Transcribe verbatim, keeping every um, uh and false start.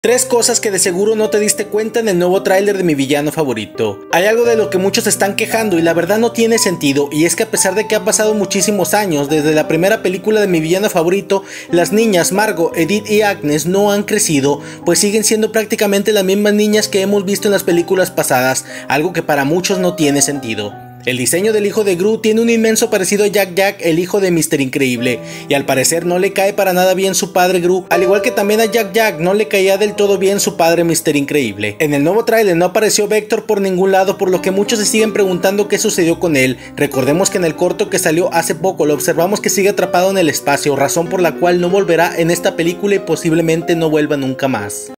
Tres cosas que de seguro no te diste cuenta en el nuevo tráiler de mi villano favorito. Hay algo de lo que muchos están quejando y la verdad no tiene sentido, y es que a pesar de que ha pasado muchísimos años desde la primera película de mi villano favorito, las niñas Margot, Edith y Agnes no han crecido, pues siguen siendo prácticamente las mismas niñas que hemos visto en las películas pasadas, algo que para muchos no tiene sentido. El diseño del hijo de Gru tiene un inmenso parecido a Jack Jack, el hijo de míster Increíble, y al parecer no le cae para nada bien su padre Gru, al igual que también a Jack Jack no le caía del todo bien su padre míster Increíble. En el nuevo tráiler no apareció Vector por ningún lado, por lo que muchos se siguen preguntando qué sucedió con él. Recordemos que en el corto que salió hace poco lo observamos que sigue atrapado en el espacio, razón por la cual no volverá en esta película y posiblemente no vuelva nunca más.